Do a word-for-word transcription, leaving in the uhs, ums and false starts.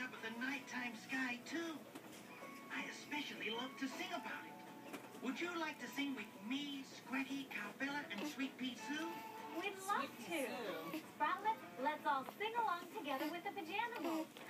top of the nighttime sky, too. I especially love to sing about it. Would you like to sing with me, Scraggy, Cowbella, and Sweet Pea Sue? We'd love to. Sproutlets, let's all sing along together with the pajama bowl.